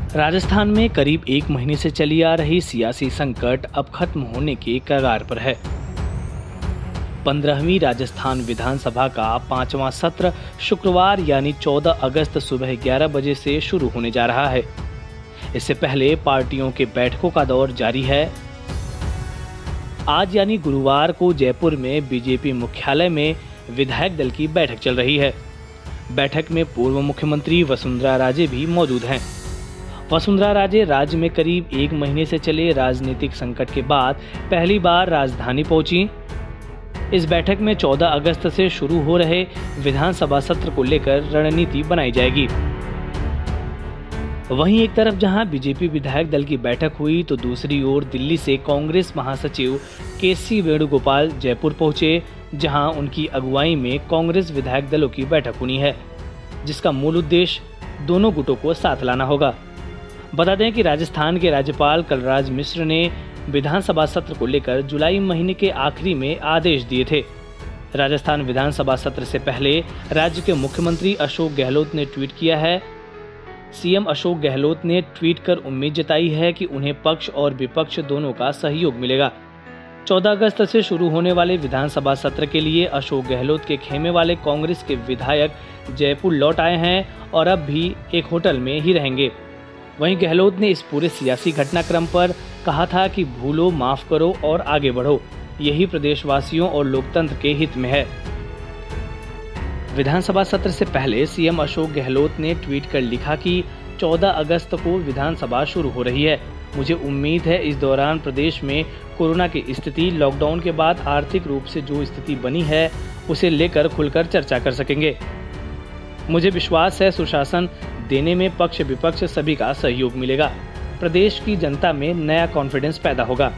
राजस्थान में करीब 1 महीने से चली आ रही सियासी संकट अब खत्म होने के कगार पर है। 15वीं राजस्थान विधानसभा का 5वां सत्र शुक्रवार यानी 14 अगस्त सुबह 11 बजे से शुरू होने जा रहा है। इससे पहले पार्टियों के बैठकों का दौर जारी है। आज यानी गुरुवार को जयपुर में बीजेपी मुख्यालय में विधायक दल की बैठक चल रही है। बैठक में पूर्व मुख्यमंत्री वसुंधरा राजे भी मौजूद हैं। वसुंधरा राजे राज्य में करीब 1 महीने से चले राजनीतिक संकट के बाद पहली बार राजधानी पहुंची। इस बैठक में 14 अगस्त से शुरू हो रहे विधानसभा सत्र को लेकर रणनीति बनाई जाएगी। वहीं एक तरफ जहां बीजेपी विधायक दल की बैठक हुई तो दूसरी ओर दिल्ली से कांग्रेस महासचिव के.सी. वेणुगोपाल जयपुर पहुंचे, जहां उनकी अगुवाई में कांग्रेस विधायक दलों की बैठक होनी है, जिसका मूल उद्देश्य दोनों गुटों को साथ लाना होगा। बता दें कि राजस्थान के राज्यपाल कलराज मिश्र ने विधानसभा सत्र को लेकर जुलाई महीने के आखिरी में आदेश दिए थे। राजस्थान विधानसभा सत्र से पहले राज्य के मुख्यमंत्री अशोक गहलोत ने ट्वीट किया है। सीएम अशोक गहलोत ने ट्वीट कर उम्मीद जताई है कि उन्हें पक्ष और विपक्ष दोनों का सहयोग मिलेगा। 14 अगस्त से शुरू होने वाले विधानसभा सत्र के लिए अशोक गहलोत के खेमे वाले कांग्रेस के विधायक जयपुर लौट आए हैं और अब भी एक होटल में ही रहेंगे। वहीं गहलोत ने इस पूरे सियासी घटनाक्रम पर कहा था कि भूलो, माफ करो और आगे बढ़ो, यही प्रदेशवासियों और लोकतंत्र के हित में है। विधानसभा सत्र से पहले सीएम अशोक गहलोत ने ट्वीट कर लिखा कि 14 अगस्त को विधानसभा शुरू हो रही है। मुझे उम्मीद है इस दौरान प्रदेश में कोरोना की स्थिति, लॉकडाउन के बाद आर्थिक रूप से जो स्थिति बनी है उसे लेकर खुलकर चर्चा कर सकेंगे। मुझे विश्वास है सुशासन देने में पक्ष विपक्ष सभी का सहयोग मिलेगा। प्रदेश की जनता में नया कॉन्फिडेंस पैदा होगा।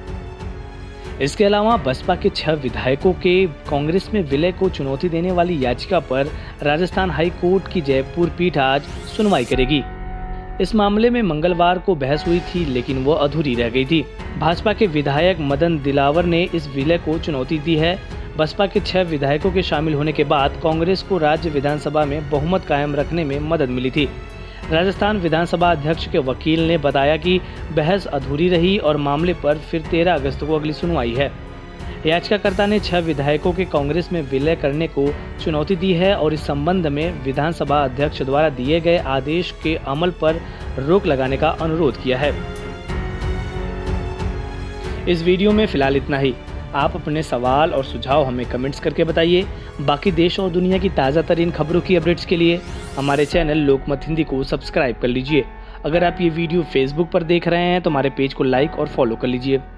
इसके अलावा बसपा के 6 विधायकों के कांग्रेस में विलय को चुनौती देने वाली याचिका पर राजस्थान हाई कोर्ट की जयपुर पीठ आज सुनवाई करेगी। इस मामले में मंगलवार को बहस हुई थी, लेकिन वो अधूरी रह गई थी। भाजपा के विधायक मदन दिलावर ने इस विलय को चुनौती दी है। बसपा के 6 विधायकों के शामिल होने के बाद कांग्रेस को राज्य विधानसभा में बहुमत कायम रखने में मदद मिली थी। राजस्थान विधानसभा अध्यक्ष के वकील ने बताया कि बहस अधूरी रही और मामले पर फिर 13 अगस्त को अगली सुनवाई है। याचिकाकर्ता ने 6 विधायकों के कांग्रेस में विलय करने को चुनौती दी है और इस संबंध में विधानसभा अध्यक्ष द्वारा दिए गए आदेश के अमल पर रोक लगाने का अनुरोध किया है। इस वीडियो में फिलहाल इतना ही। आप अपने सवाल और सुझाव हमें कमेंट्स करके बताइए। बाकी देश और दुनिया की ताज़ा तरीन खबरों की अपडेट्स के लिए हमारे चैनल लोकमत हिंदी को सब्सक्राइब कर लीजिए। अगर आप ये वीडियो फेसबुक पर देख रहे हैं तो हमारे पेज को लाइक और फॉलो कर लीजिए।